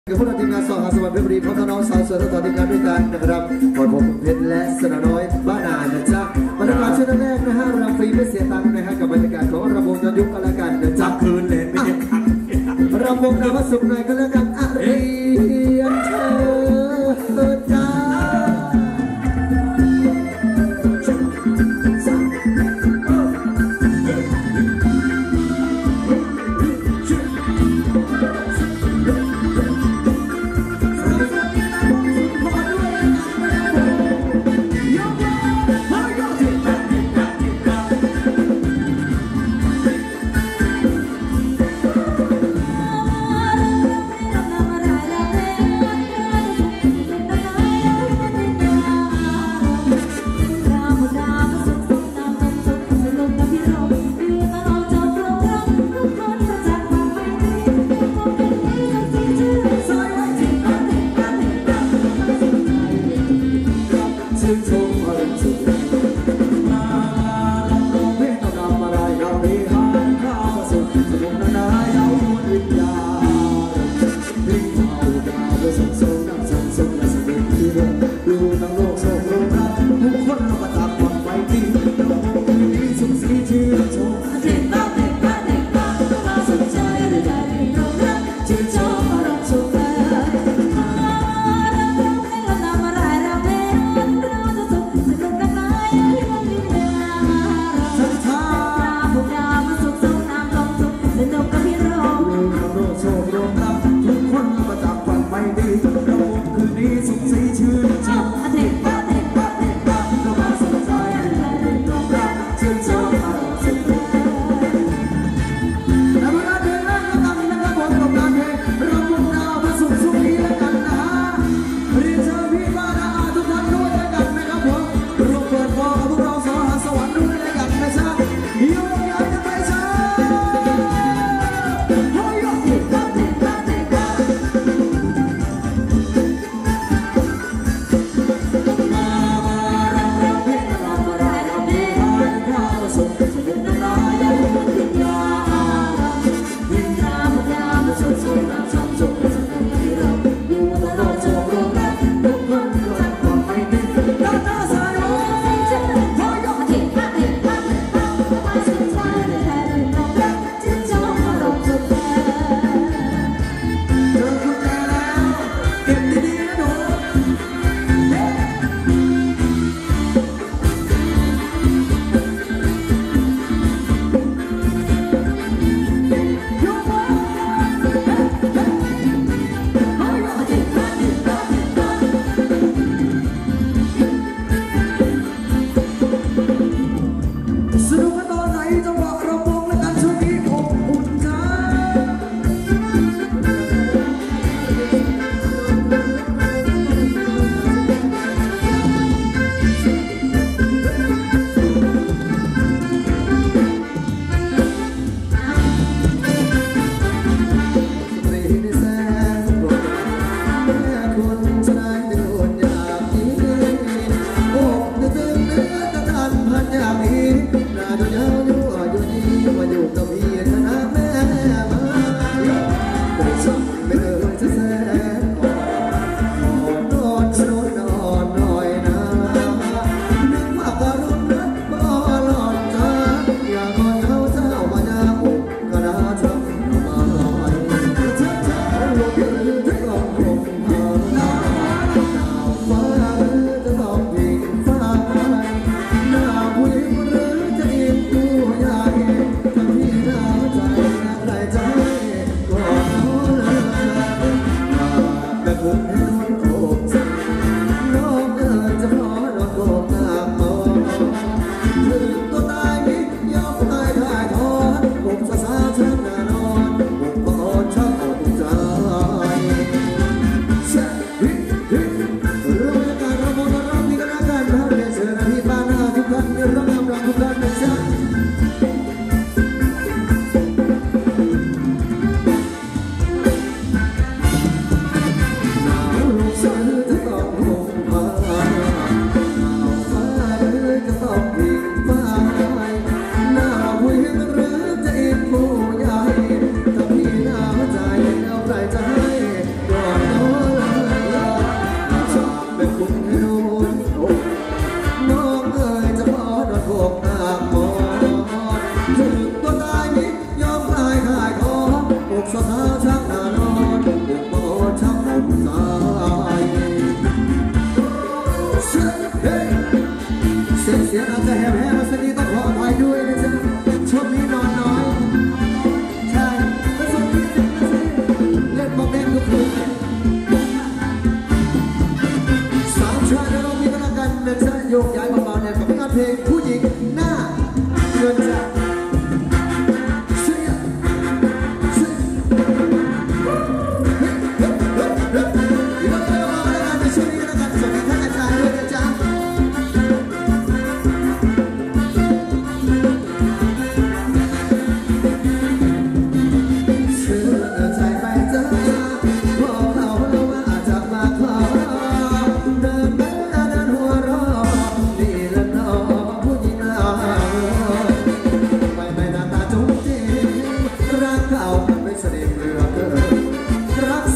กับพวกเราทีมงานสองสวัสดิ์เพชรบุรีพร้อมน้องสาวสวยทั้งต่อทีมงานด้วยกันนะครับขอผมเพชรและสนน้อยบ้านนานะจ๊ะบรรยากาศช่วงแรกนะฮะรำฟรีไม่เสียตังค์นะฮะกับบรรยากาศของรำวงย้อนยุคกันละกันนะจ๊ะคืนเลยไม่ใช่พักรำวงนามสุขหน่อยกันละกันอารีเชิญจ้า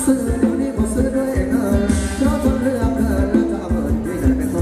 ซื้อเดี๋ยวนี้บ่ซื้อด้วยเงินเพราะทนเรื่องเกินแล้วจะเอาเงินที่ไหนไปต่อ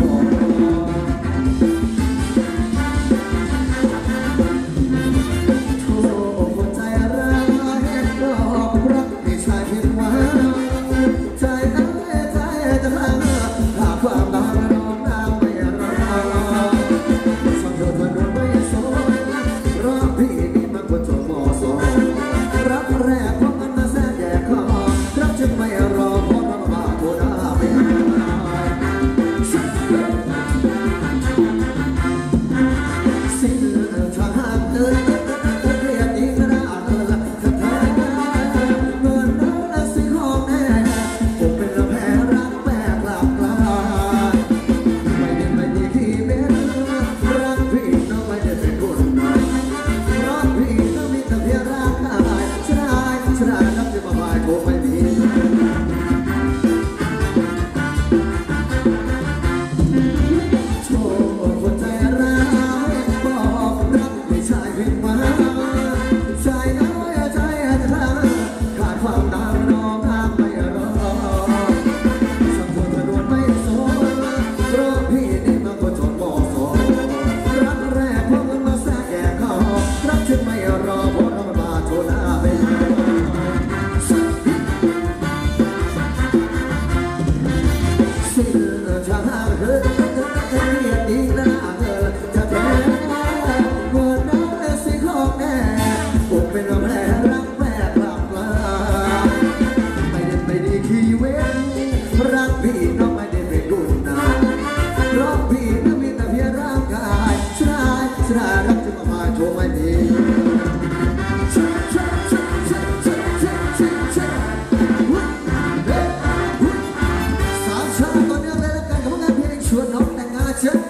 โธ่คนใจร้ายหลอกรักให้ชายผิดหวังใจจะพังหากความรักน้องน้ำไม่รอสักเธอเธอโดนไม่สนรักพี่นี่มันควรจะเหมาะสมรักแรกเพราะมันมาแทรกแยกคอรักจึงไม่รอเพราะน้ำมาโทรหน้าไม่หายสิ้นทางเดินเรียกอีกนะเธอเงินนั้นสิ่งของแน่ผมเป็นแพ้รักแปลกหลากหลายไม่ได้ที่เป็นรักพี่น้องไม่ได้เป็นคนรักพี่น้องมีแต่เพียงร่างกายชนะนับจะมาบายคงไม่มีโชว์คนใจร้ายบอกรักไม่ใช่ผิดหวังใจน้อยใจจะพังขาดความตามน้องห้ามไม่รอสังคมถนนไม่สนเพราะพี่นี่มันก็จนบ่สนรักแรกเพราะมันมาแทรกแยกคอรักจึงไม่รอเพราะน้องมาโชว์หน้าไปสิ้นทางเดินเรียกอีกนะเธอจะแท้เมื่อนั้นสิ่งของแน่ผมเป็นแผลรักแม่กลับมาไม่ได้ขี้เว้นรักพี่น้องไม่ได้เป็นกุญนารักพี่น้องมีแต่เพียงร่างกายชนะรักจึงมาโชว์ไม่ดีสามชาตอนนี้เลยแล้วกันกับงานเพลงชวนน้องแต่งงานเชิญ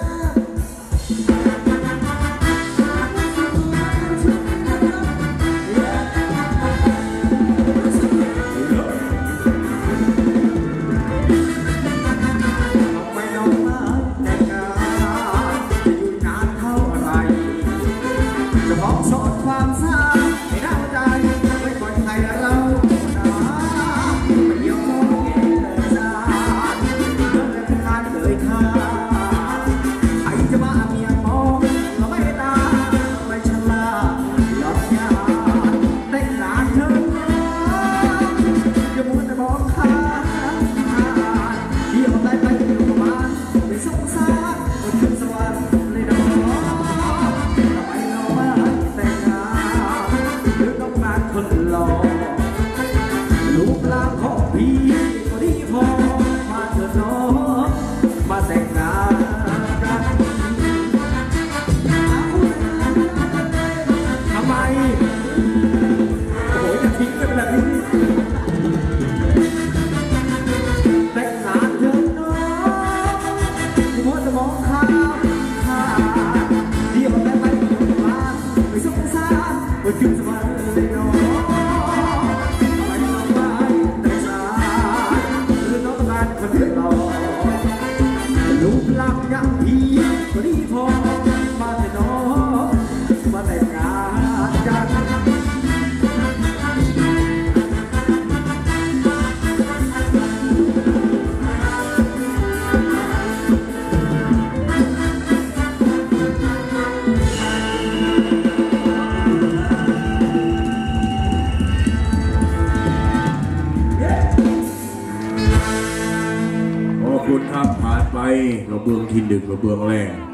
ไม่น้องมาแต่งงานจะอยู่นานเท่าไรจะบอกสอนความสาให้เข้าใจไม่ปล่อยให้เราไม่ยอมเองเลยจ้าเรื่องเป็นการเลยท่าใครจะมาเมียมองเราไม่ตาไม่ฉลาดหลอกยาแต่งงานเธออย่ามัวแต่มองข้ามเดี๋ยวได้ไปอยู่ประมาณไม่สงสารไม่ขึ้นสวรรค์เลยน้องทำไมน้องมาแต่งงานหรือต้องการคนหล่อรูปร่างของพี่ก็ดีพอมาเถิดน้องมาแต่งงานกันทำไมโอ้ยจะทิ้งกันแบบนี้แต่งงานเถิดน้องมัวแต่มองข้ามเดี๋ยวได้ไปอยู่บ้านไม่สงสารไม่ขึ้นสวรรค์เลยน้องทำไมน้องไม่แต่งงานหรือน้องต้องการคนเดียวหล่อรูปร่างอย่างพี่ก็ดีพอมาแต่น้องมาแต่งงานกันขอบคุณครับผ่านไปกระเบื้องที่หนึ่งกระเบื้องแรก